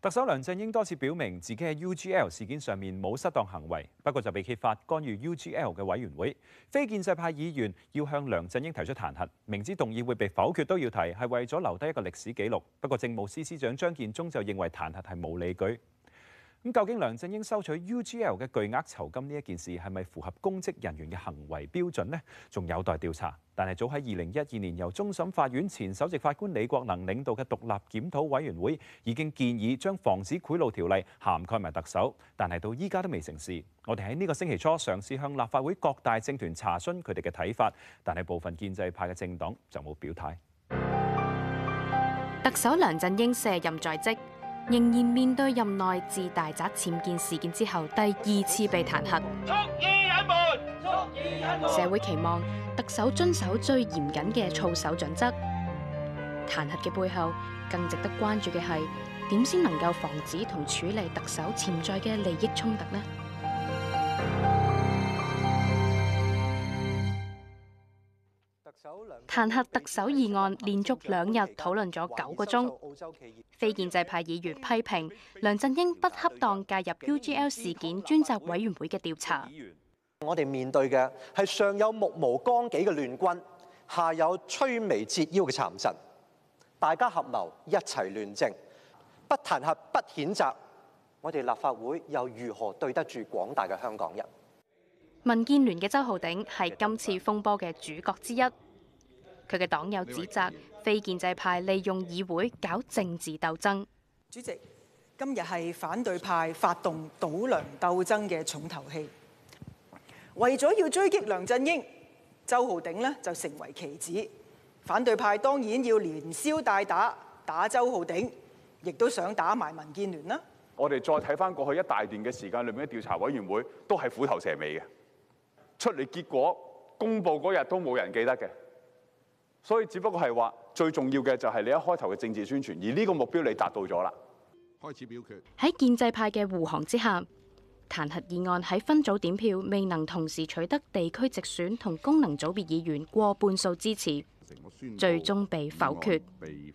特首梁振英多次表明自己喺 UGL 事件上面冇失當行為，不過就被揭發干預 UGL 嘅委員會。非建制派議員要向梁振英提出彈劾，明知動議會被否決都要提，係為咗留低一個歷史記錄。不過政務司司長張建宗就認為彈劾係冇理據。咁究竟梁振英收取 UGL 嘅巨額酬金呢一件事係咪符合公職人員嘅行為標準呢？仲有待調查。但係早喺2012年由終審法院前首席法官李國能領導嘅獨立檢討委員會已經建議將防止賄賂條例涵蓋埋特首，但係到依家都未成事。我哋喺呢個星期初嘗試向立法會各大政團查詢佢哋嘅睇法，但係部分建制派嘅政黨就冇表態。 特首梁振英卸任在即，仍然面對任內自大宅僭建事件之後第2次被彈劾。社會期望特首遵守最嚴謹嘅操守準則。彈劾嘅背後，更值得關注嘅係點先能夠防止同處理特首潛在嘅利益衝突呢？彈劾特首議案連續2日討論咗9個鐘。非建制派議員批評梁振英不恰當介入 UGL 事件專責委員會嘅調查。 我哋面對嘅係上有目無綱紀嘅亂軍，下有摧眉折腰嘅殘陣，大家合謀一齊亂政，不彈劾不譴責，我哋立法會又如何對得住廣大嘅香港人？ 民建聯嘅周浩鼎係今次風波嘅主角之一，佢嘅黨友指責非建制派利用議會搞政治鬥爭。 主席，今日係反對派發動倒梁鬥爭嘅重頭戲。為咗要追擊梁振英，周浩鼎呢就成為棋子。反對派當然要連消帶打，打周浩鼎，亦都想打埋民建聯啦。 我哋再睇翻過去一大段嘅時間裏面嘅調查委員會，都係虎頭蛇尾嘅，出嚟結果公佈嗰日都冇人記得嘅。所以只不過係話最重要嘅就係你一開頭嘅政治宣傳，而呢個目標你達到咗啦。開始表決。喺建制派嘅護航之下，彈劾議案喺分組點票未能同時取得地區直選同功能組別議員過半數支持，最終被否決。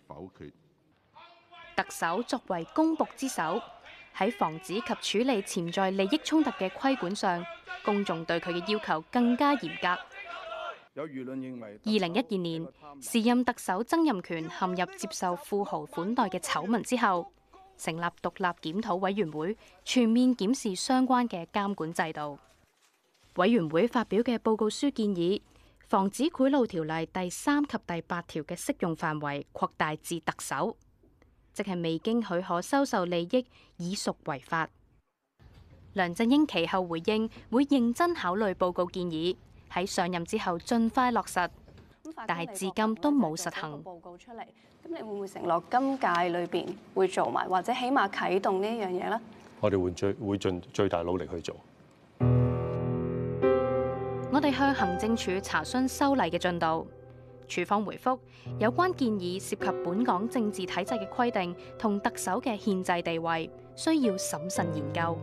特首作為公僕之首，喺防止及處理潛在利益衝突嘅規管上，公眾對佢嘅要求更加嚴格。 有輿論認為 ，2012年時任特首曾蔭權陷入接受富豪款待嘅醜聞之後，成立獨立檢討委員會，全面檢視相關嘅監管制度。委員會發表嘅報告書建議，防止賄賂條例第3及第8條嘅適用範圍擴大至特首，即係未經許可收受利益已屬違法。梁振英其後回應，會認真考慮報告建議，喺上任之後盡快落實，但係至今都冇實行。 報告出嚟，咁你會唔會承諾今屆裏邊會做埋，或者起碼啟動呢一樣嘢呢？ 我哋會盡最大努力去做。 我哋向行政署查詢修例嘅進度，署方回覆有關建議涉及本港政治體制嘅規定同特首嘅憲制地位，需要審慎研究。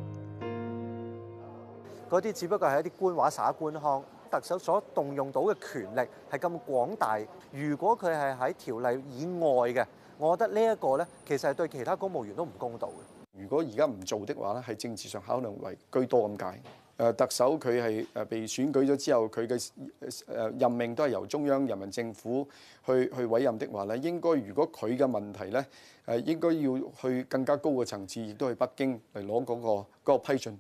嗰啲只不過係一啲官話耍官腔。特首所動用到嘅權力係咁廣大，如果佢係喺條例以外嘅，我覺得呢一個呢，其實係對其他公務員都唔公道嘅。 如果而家唔做的話咧，係政治上考慮為居多咁解。特首佢係被選舉咗之後，佢嘅任命都係由中央人民政府去委任的話咧，應該如果佢嘅問題咧，應該要去更加高嘅層次，亦都去北京嚟攞嗰個批准。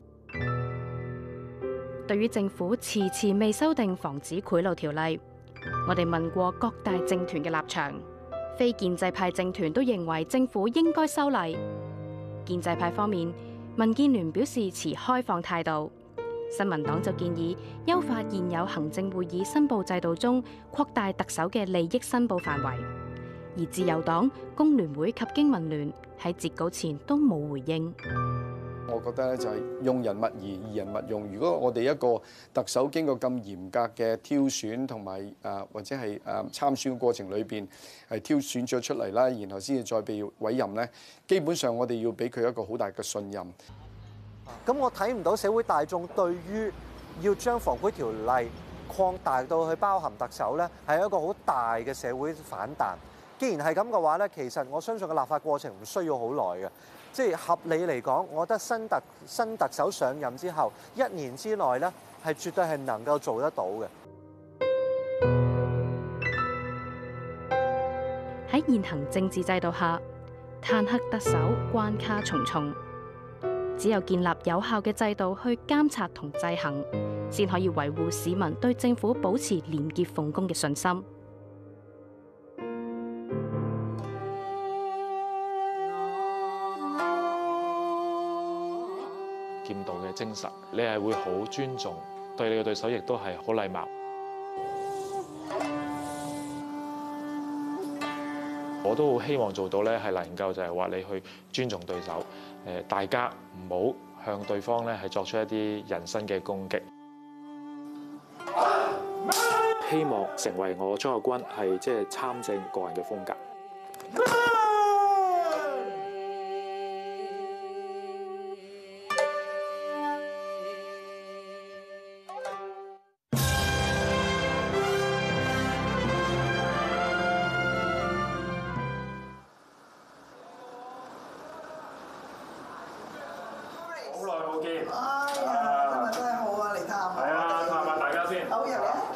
對於政府遲遲未修訂防止賄賂條例，我哋問過各大政團嘅立場，非建制派政團都認為政府應該修例。建制派方面，民建聯表示持開放態度，新民黨就建議優化現有行政會議申報制度中擴大特首嘅利益申報範圍，而自由黨、工聯會及經民聯喺截稿前都冇回應。 我覺得咧就係用人勿疑，疑人勿用。如果我哋一個特首經過咁嚴格嘅挑選同埋或者係參選嘅過程裏邊係挑選咗出嚟啦，然後先至再被委任咧，基本上我哋要俾佢一個好大嘅信任。 咁我睇唔到社會大眾對於要將防賄條例擴大到去包含特首咧，係一個好大嘅社會反彈。 既然係咁嘅話咧，其實我相信個立法過程唔需要好耐嘅。即係合理嚟講，我覺得新特首上任之後1年之內咧，係絕對係能夠做得到嘅。 喺現行政治制度下，彈劾特首關卡重重，只有建立有效嘅制度去監察同制衡，先可以維護市民對政府保持廉潔奉公嘅信心。 劍道嘅精神，你係會好尊重，對你嘅對手亦都係好禮貌。我都好希望做到咧，係能夠就係話你去尊重對手，大家唔好向對方咧係作出一啲人身嘅攻擊。希望成為我張國軍係即係參政個人嘅風格。 好耐冇見，今日真係好啊！嚟探，係啊，探下大家先。好入嚟啊！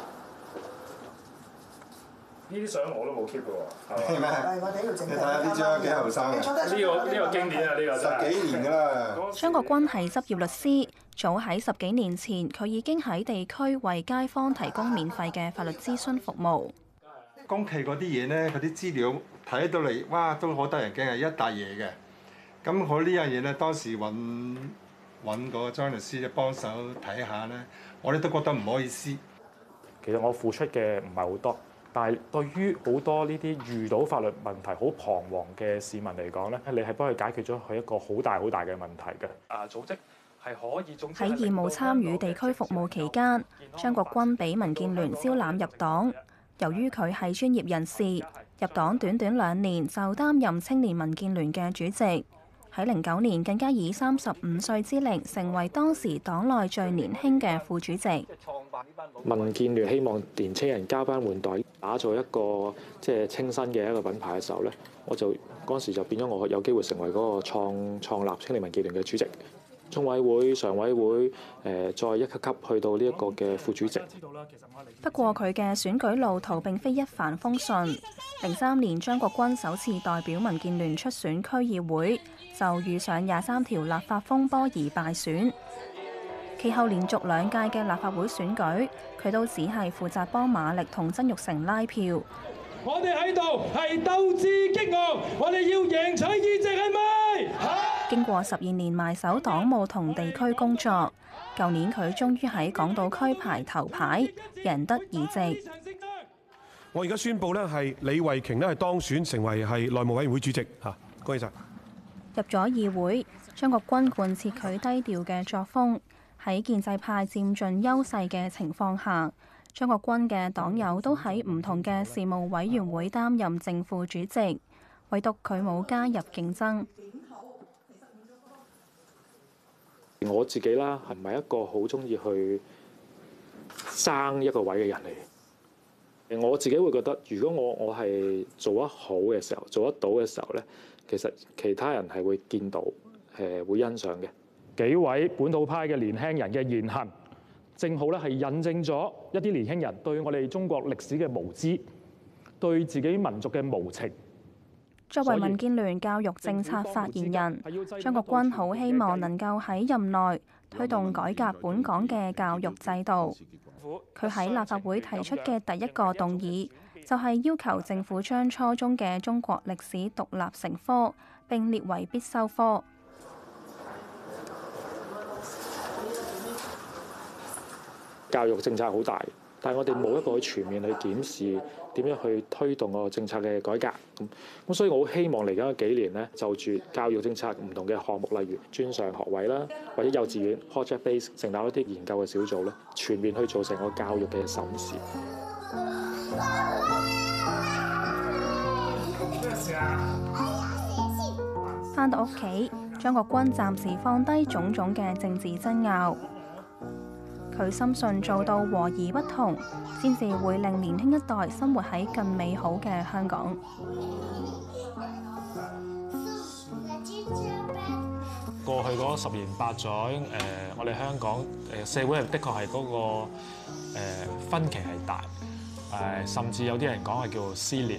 呢啲相我都冇 keep 嘅喎，係咩？係我哋呢度整。你睇下呢張幾後生嘅。呢個經典啊！呢個真係10幾年㗎啦。 張國軍係執業律師，早喺10幾年前，佢已經喺地區為街坊提供免費嘅法律諮詢服務。 公契嗰啲嘢咧，嗰啲資料睇到嚟，哇，都好得人驚，係一大嘢嘅。咁我呢樣嘢咧，當時揾個張律師幫手睇下咧，我哋都覺得唔好意思。 其實我付出嘅唔係好多，但係對於好多呢啲遇到法律問題好彷徨嘅市民嚟講咧，你係幫佢解決咗佢一個好大嘅問題嘅。組織係可以喺義務參與地區服務期間，張國軍俾民建聯招攬入黨。由於佢係專業人士，入黨短2年就擔任青年民建聯嘅主席。喺09年更加以35歲之齡成為當時黨內最年輕嘅副主席。 民建聯希望年青人交班換代，打造一個即係清新嘅一個品牌嘅時候咧，我就嗰時就變咗我有機會成為嗰個創立青年民建聯嘅主席。中委會、常委會再一級級去到呢一個嘅副主席。 不過佢嘅選舉路途並非一帆風順。03年張國軍首次代表民建聯出選區議會，就遇上23條立法風波而敗選。其後連續2屆嘅立法會選舉，佢都只係負責幫馬力同曾鈺成拉票。 我哋喺度係鬥志激昂，我哋要贏取議席係咪？ 經過12年埋首黨務同地區工作，舊年佢終於喺港島區排頭牌，贏得議席。 我而家宣布咧，係李慧瓊咧係當選成為係內務委員會主席嚇，恭喜晒。 入咗議會，張國軍貫徹佢低調嘅作風，喺建制派佔盡優勢嘅情況下，張國軍嘅黨友都喺唔同嘅事務委員會擔任正副主席，唯獨佢冇加入競爭。 我自己啦，係唔係一個好中意去爭一個位嘅人嚟？我自己會覺得，如果我係做得好嘅時候，做得到嘅時候咧，其實其他人係會見到，會欣賞嘅。幾位本土派嘅年輕人嘅言行，正好咧係印證咗一啲年輕人對我哋中國歷史嘅無知，對自己民族嘅無情。 作為民建聯教育政策發言人，張國軍好希望能夠喺任內推動改革本港嘅教育制度。佢喺立法會提出嘅第一個動議，就係要求政府將初中嘅中國歷史獨立成科，並列為必修科。 教育政策好大，但係我哋冇一個去全面去檢視點樣去推動個政策嘅改革。咁所以我好希望嚟緊幾年咧，就住教育政策唔同嘅項目，例如專上學位啦，或者幼稚園 project base 成立一啲研究嘅小組咧，全面去做成個教育嘅審視。 返到屋企，張國軍暫時放低種種嘅政治爭拗。 佢深信做到和而不同，先至會令年輕一代生活喺更美好嘅香港。 過去嗰10年8載，我哋香港社會的確係嗰個分歧係大，甚至有啲人講係叫做撕裂。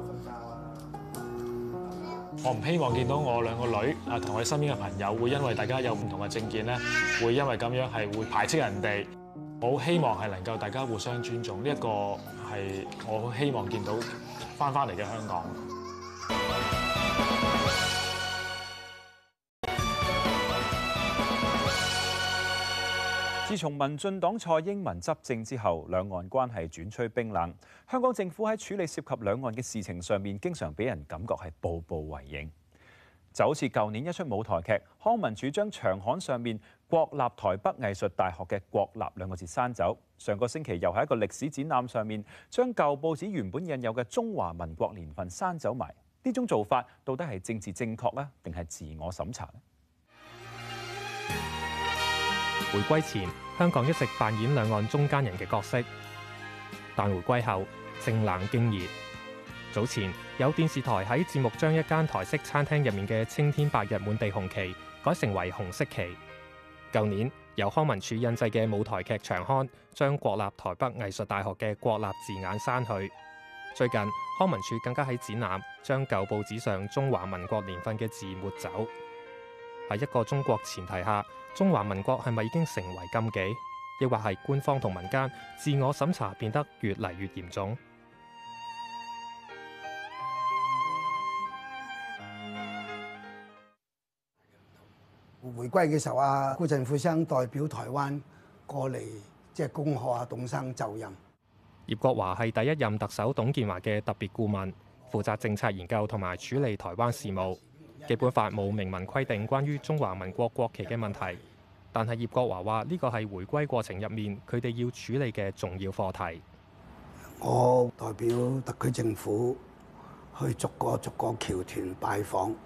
我唔希望見到我2個女同我身邊嘅朋友會因為大家有唔同嘅政見咧，會因為咁樣係會排斥人哋。我好希望係能夠大家互相尊重，呢一個係我好希望見到翻嚟嘅香港。 自從民進黨蔡英文執政之後，兩岸關係轉趨冰冷。香港政府喺處理涉及兩岸嘅事情上面，經常俾人感覺係步步為營。就好似舊年一出舞台劇，康文署將長刊上面國立台北藝術大學嘅國立2個字刪走。上個星期又喺一個歷史展覽上面，將舊報紙原本印有嘅中華民國年份刪走埋。呢種做法到底係政治正確呢，定係自我審查呢？ 回歸前，香港一直扮演兩岸中間人嘅角色，但回歸後正冷經熱。早前有電視台喺節目將一間台式餐廳入面嘅青天白日滿地紅旗改成為紅色旗。舊年由康文署印製嘅舞台劇長刊將國立台北藝術大學嘅國立字眼刪去。最近康文署更加喺展覽將舊報紙上中華民國年份嘅字抹走。喺一個中國前提下，中華民國係咪已經成為禁忌？抑或係官方同民間自我審查變得越嚟越嚴重？ 回歸嘅時候啊，顧振富生代表台灣過嚟，恭賀啊董生就任。 葉國華係第一任特首董建華嘅特別顧問，負責政策研究同埋處理台灣事務。基本法冇明文規定關於中華民國國旗嘅問題，但係葉國華話呢個係回歸過程入面佢哋要處理嘅重要課題。 我代表特區政府去逐個僑團拜訪，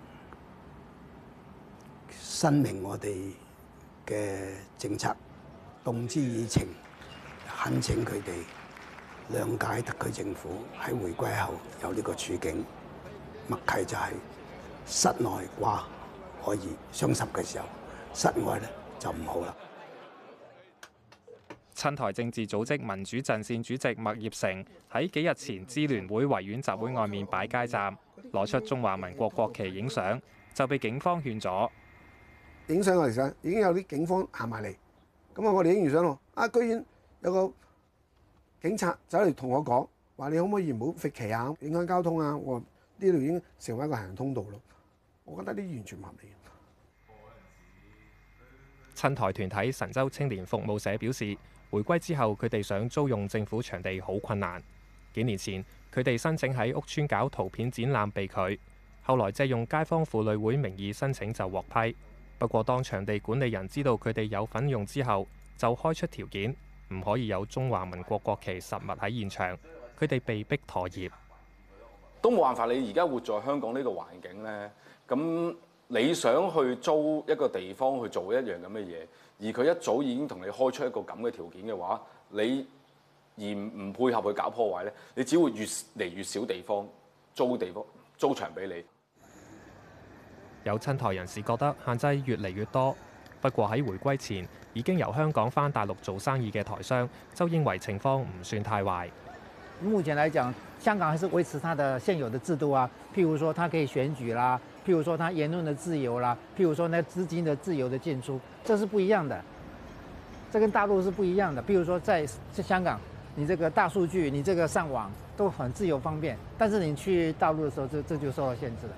申明我哋嘅政策，動之以情，懇請佢哋諒解特區政府喺回歸後有呢個處境，默契就係室內掛可以雙十嘅時候，室外咧就唔好啦。 親台政治組織民主陣線主席麥業成喺幾日前支聯會維園集會外面擺街站，攞出中華民國國旗影相，就被警方勸阻。 影相嘅時候已經有啲警方行埋嚟，咁我哋影完相咯，居然有個警察走嚟同我講話：你可唔可以唔好揈旗啊？影響交通啊！我話呢度已經成為一個行人通道咯。我覺得呢啲完全唔合理。 親台團體神州青年服務社表示，回歸之後佢哋想租用政府場地好困難。幾年前佢哋申請喺屋邨搞圖片展覽被拒，後來借用街坊婦女會名義申請就獲批。不過當場地管理人知道佢哋有份用之後，就開出條件，唔可以有中華民國國旗實物喺現場，佢哋被逼妥協。 都冇辦法，你而家活在香港呢個環境呢，咁你想去租一個地方去做一樣咁嘅嘢，而佢一早已經同你開出一個咁嘅條件嘅話，你而唔配合去搞破壞呢，你只會越嚟越少地方租場俾你。 有親台人士覺得限制越嚟越多，不過喺回歸前已經由香港返大陸做生意嘅台商就認為情況唔算太壞。 目前來講，香港還是維持它的現有的制度啊，譬如說它可以選舉啦，譬如說它言論的自由啦，譬如說那資金的自由的進出，這是不一樣的，這跟大陸是不一樣的。譬如說在香港，你這個大數據，你這個上網都很自由方便，但是你去大陸的時候，這就受到限制了。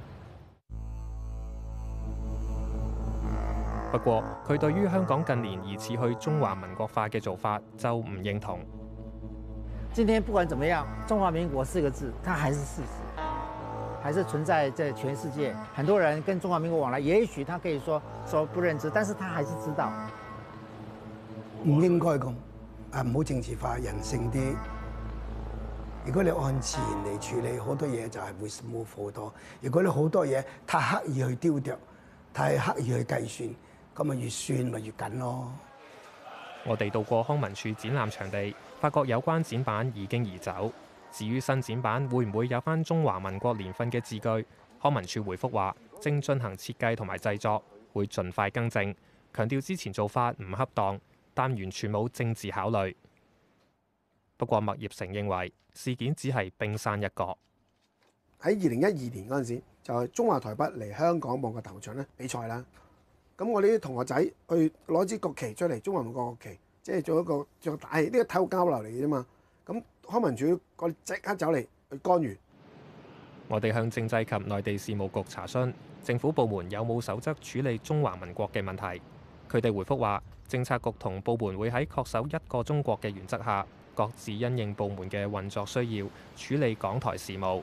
不過佢對於香港近年疑似去中華民國化嘅做法就唔認同。 今天不管怎麼樣，中華民國4個字，它還是事實，還是存在在全世界。很多人跟中華民國往來，也許他可以說不認知，但是他還是知道。 唔應該咁，唔好政治化，人性啲。如果你按自然嚟處理，好多嘢就係會 smooth 好多。如果你好多嘢太刻意去雕琢，太刻意去計算，咁咪越算咪越緊咯。 我哋到過康文署展覽場地，發覺有關展板已經移走。至於新展板會唔會有返中華民國年份嘅字句，康文署回覆話正進行設計同埋製作，會盡快更正，強調之前做法唔恰當，但完全冇政治考慮。不過麥業成認為事件只係冰山一角。 喺2012年嗰陣時，就係中華台北嚟香港網球大會場咧比賽啦。咁我哋啲同學仔去攞支國旗出嚟，中華民國國旗，即係做一個著大呢個體育交流嚟嘅啫嘛。咁康文署我哋即刻走嚟去干預。 我哋向政制及內地事務局查詢，政府部門有冇守則處理中華民國嘅問題。佢哋回覆話，政策局同部門會喺確守一個中國嘅原則下，各自因應部門嘅運作需要處理港台事務。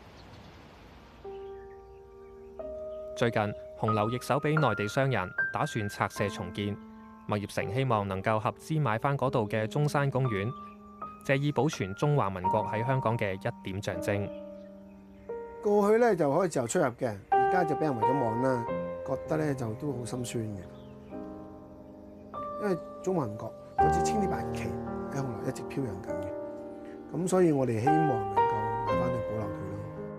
最近，紅樓易手俾內地商人，打算拆卸重建。麥業成希望能夠合資買翻嗰度嘅中山公園，借以保存中華民國喺香港嘅一點象徵。 過去咧就可以自由出入嘅，而家就俾人圍咗網啦，覺得咧就都好心酸嘅。因為中華民國好似青天白旗喺紅樓一直飄揚緊嘅，咁所以我哋希望能夠買翻去保留佢咯。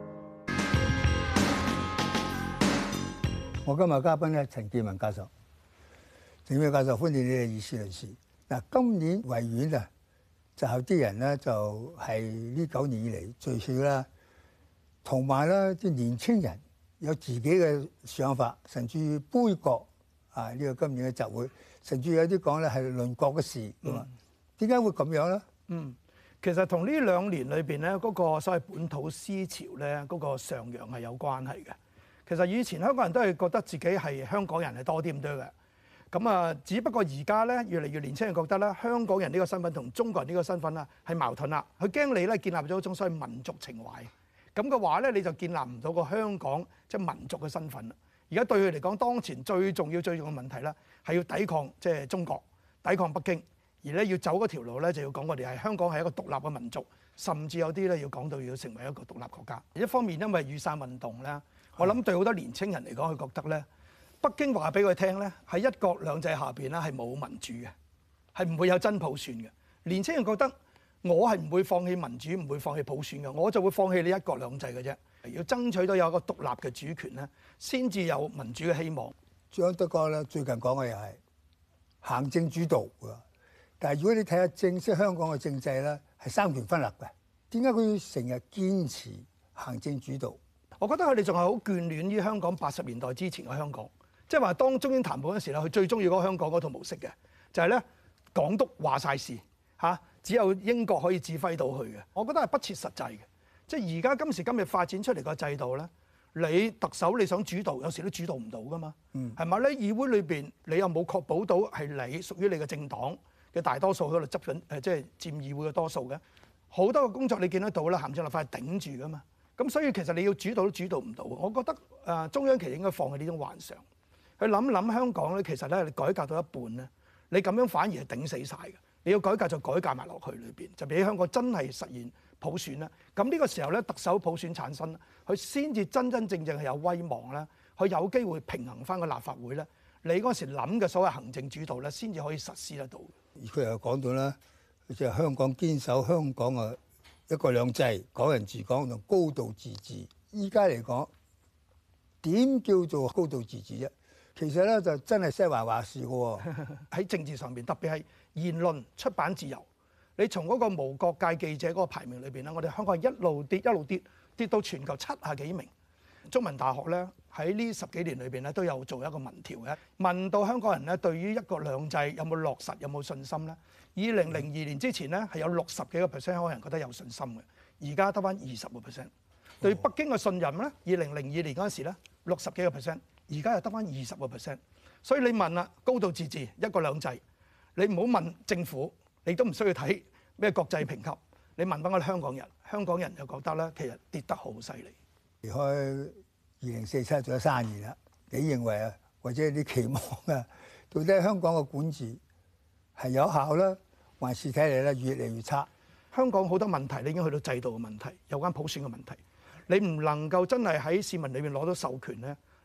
我今日嘉賓咧陳健民教授，陳健民教授歡迎你哋議事論事。嗱，今年維園啊，就有啲人咧就係呢9年以嚟最少啦，同埋咧啲年青人有自己嘅想法，甚至於杯葛啊呢個今年嘅集會，甚至有啲講咧係鄰國嘅事㗎嘛。點解會咁樣咧？ 其實同呢2年裏邊咧嗰個所謂本土思潮咧嗰個上揚係有關係嘅。其實以前香港人都係覺得自己係香港人係多啲咁多嘅，咁啊，只不過而家咧越嚟越年輕人覺得咧香港人呢個身份同中國人呢個身份啦係矛盾啦，佢驚你咧建立咗一種所謂民族情懷，咁嘅話咧你就建立唔到個香港即係民族嘅身份啦。而家對佢嚟講，當前最重要嘅問題咧係要抵抗即係中國，抵抗北京，而咧要走嗰條路咧就要講我哋係香港係一個獨立嘅民族，甚至有啲咧要講到要成為一個獨立國家。一方面因為雨傘運動咧。我諗對好多年青人嚟講，佢覺得咧，北京話俾佢聽咧，喺一國兩制下邊咧係冇民主嘅，係唔會有真普選嘅。年青人覺得我係唔會放棄民主，唔會放棄普選嘅，我就會放棄你一國兩制嘅啫。要爭取到有一個獨立嘅主權咧，先至有民主嘅希望。 張德江咧最近講嘅又係行政主導㗎，但係如果你睇下正式香港嘅政制咧，係三權分立嘅。點解佢要成日堅持行政主導？ 我覺得佢哋仲係好眷戀於香港80年代之前嘅香港，即係話當中英談判嗰時咧，佢最中意嗰個香港嗰套模式嘅，就係咧港督話晒事嚇，只有英國可以指揮到佢嘅。我覺得係不切實際嘅，即係而家今時今日發展出嚟個制度咧，你特首你想主導，有時都主導唔到噶嘛，係咪咧？議會裏邊你又冇確保到係你屬於你嘅政黨嘅大多數喺度執緊即係佔議會嘅多數嘅，好多個工作你見得到啦，行政立法係頂住噶嘛。咁所以其實你要主導都主導唔到。我覺得中央其實應該放棄呢種幻想，去諗諗香港咧，其實咧你改革到一半咧，你咁樣反而係頂死晒嘅。你要改革就改革埋落去裏邊，就俾香港真係實現普選啦。咁呢個時候咧，特首普選產生，佢先至真真正正係有威望啦，佢有機會平衡翻個立法會咧。你嗰時諗嘅所謂行政主導咧，先至可以實施得到。 而佢又講到咧，即係香港堅守香港嘅一國兩制、港人治港同高度自治。依家嚟講，點叫做高度自治啫？其實咧就真係西環話事嘅喎。 喺政治上面，特別係言論、出版自由。你從嗰個無國界記者嗰個排名裏邊咧，我哋香港係一路跌跌到全球70幾名。中文大學咧喺呢10幾年裏邊咧都有做一個民調嘅，問到香港人咧對於一國兩制有冇落實、有冇信心咧？2002年之前咧係有60幾個%香港人覺得有信心嘅，而家得翻20%。對北京嘅信任咧，2002年嗰陣時咧60幾個%，而家又得翻20%。所以你問啦，高度自治、一國兩制，你唔好問政府，你都唔需要睇咩國際評級，你問翻我哋香港人，香港人就覺得咧其實跌得好犀利。 離開2047仲有3年啦，你認為啊，或者你期望啊，到底香港嘅管治係有效啦，還是睇嚟咧越嚟越差？ 香港好多問題，你已經去到制度嘅問題，有關普選嘅問題，你唔能夠真係喺市民裏面攞到授權咧，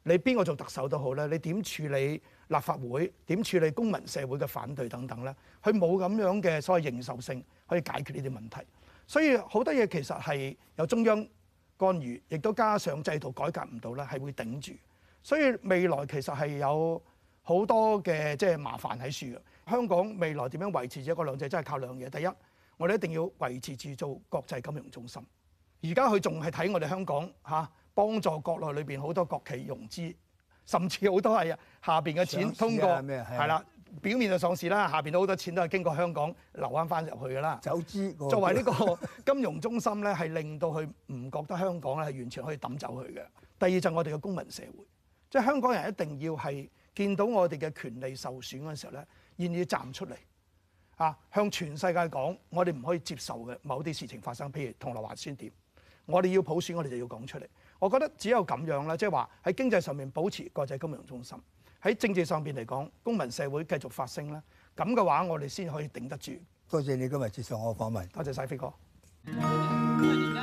你邊個做特首都好咧，你點處理立法會、點處理公民社會嘅反對等等咧，佢冇咁樣嘅所謂認受性可以解決呢啲問題。所以好多嘢其實係有中央干預，亦都加上制度改革唔到咧，係會頂住。所以未來其實係有好多嘅即係麻煩喺處嘅。香港未來點樣維持住一國兩制，真係靠兩嘢。第一，我哋一定要維持住做國際金融中心。而家佢仲係睇我哋香港嚇幫助國內裏邊好多國企融資，甚至好多係下邊嘅錢通過係啦，表面就上市啦，下邊都好多錢都係經過香港流翻入去㗎啦。 走資作為呢個金融中心咧，係令到佢唔覺得香港咧係完全可以抌走佢嘅。第二就係我哋嘅公民社會，即係香港人一定要係見到我哋嘅權利受損嗰陣時候咧，願意站出嚟啊，向全世界講我哋唔可以接受嘅某啲事情發生，譬如銅鑼灣書店，我哋要普選，我哋就要講出嚟。我覺得只有咁樣啦，即係話喺經濟上面保持國際金融中心，喺政治上邊嚟講，公民社會繼續發聲啦。咁嘅話，我哋先可以頂得住。 多謝你今日接受我訪問。 多謝晒飛哥。